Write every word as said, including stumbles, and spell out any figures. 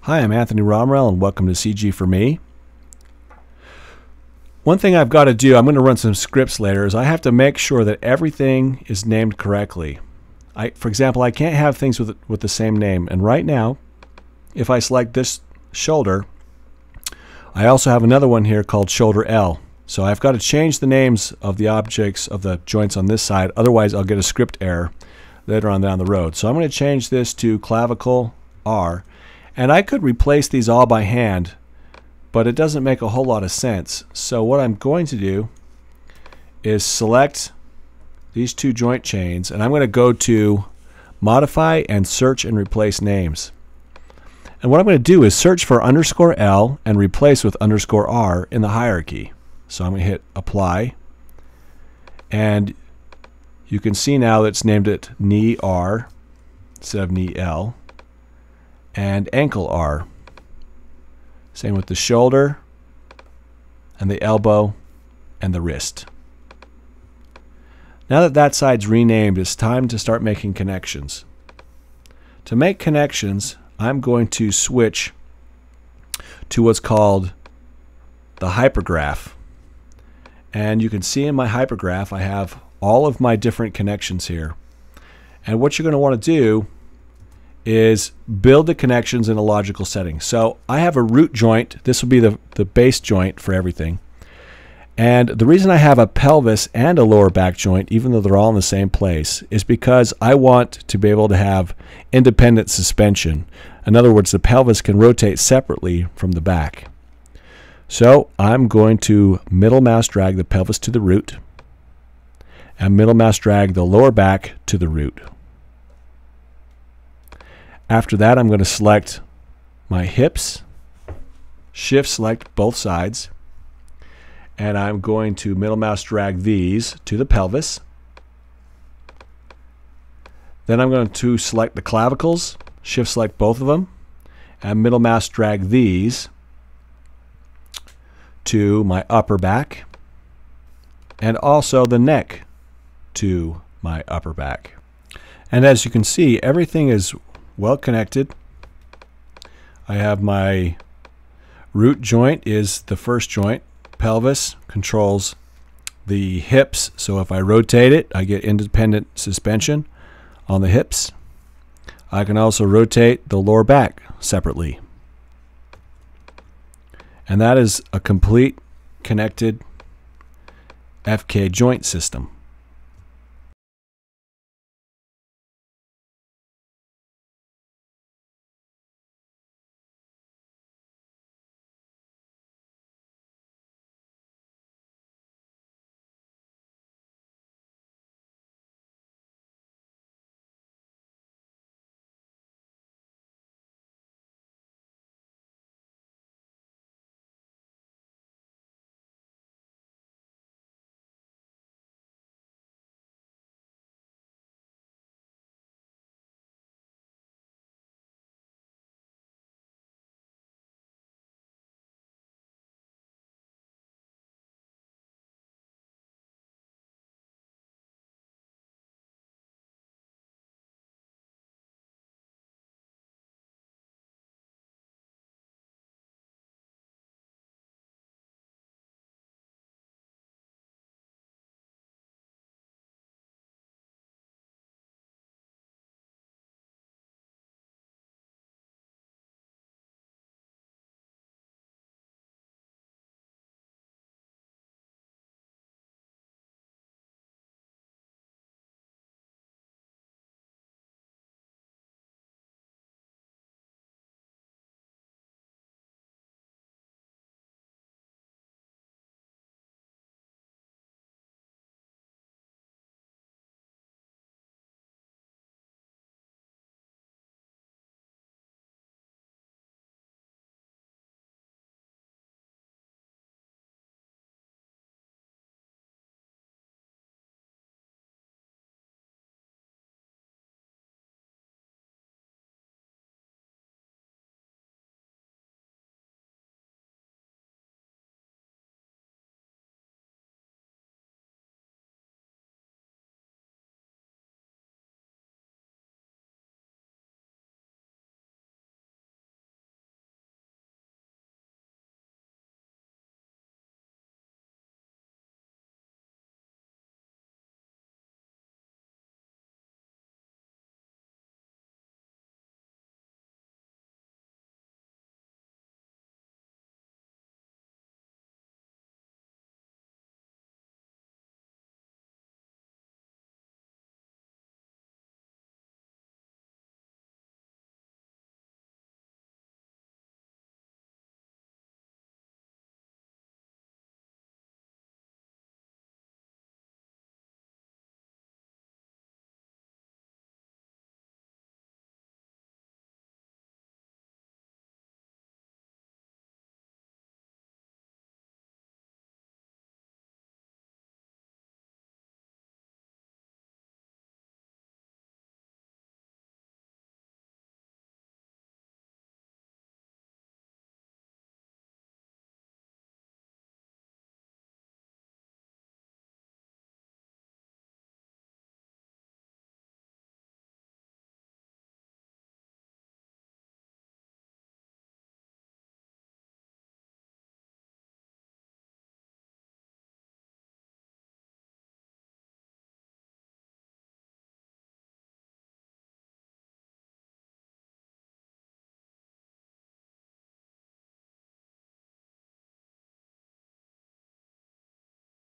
Hi, I'm Anthony Romrell and welcome to C G for me. One thing I've got to do, I'm going to run some scripts later, is I have to make sure that everything is named correctly. I, for example, I can't have things with, with the same name. And right now, if I select this shoulder, I also have another one here called shoulder L. So I've got to change the names of the objects of the joints on this side, otherwise I'll get a script error later on down the road. So I'm going to change this to clavicle R. And I could replace these all by hand, but it doesn't make a whole lot of sense. So what I'm going to do is select these two joint chains, and I'm going to go to Modify and Search and Replace Names. And what I'm going to do is search for underscore L and replace with underscore R in the hierarchy. So I'm going to hit Apply, and you can see now that it's named it knee R instead of knee L, and ankle R. Same with the shoulder and the elbow and the wrist. Now that that side's renamed, it's time to start making connections. To make connections, I'm going to switch to what's called the hypergraph. And you can see in my hypergraph I have all of my different connections here. And what you're going to want to do is build the connections in a logical setting. So I have a root joint. This will be the, the base joint for everything. And the reason I have a pelvis and a lower back joint, even though they're all in the same place, is because I want to be able to have independent suspension. In other words, the pelvis can rotate separately from the back. So I'm going to middle mouse drag the pelvis to the root and middle mouse drag the lower back to the root. After that, I'm going to select my hips, shift select both sides, and I'm going to middle mouse drag these to the pelvis. Then I'm going to select the clavicles, shift select both of them, and middle mouse drag these to my upper back, and also the neck to my upper back. And as you can see, everything is well connected. I have my root joint is the first joint. Pelvis controls the hips, so if I rotate it, I get independent suspension on the hips. I can also rotate the lower back separately. And that is a complete connected F K joint system.